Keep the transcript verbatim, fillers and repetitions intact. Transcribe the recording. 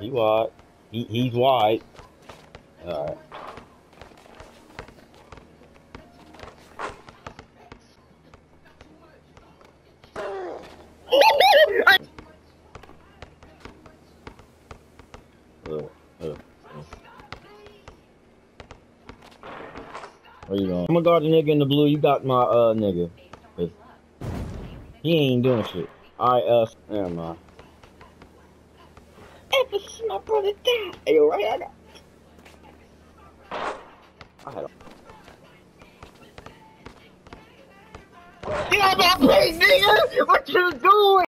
He wide. He he's wide. All right. uh, uh, uh. Where you going? I'm gonna guard the nigga in the blue. You got my uh nigga. He ain't doing shit. Alright, uh, never mind. Emphasis, my brother down. Hey, you right? I got. I had a. Get out my face, nigga! What you doing?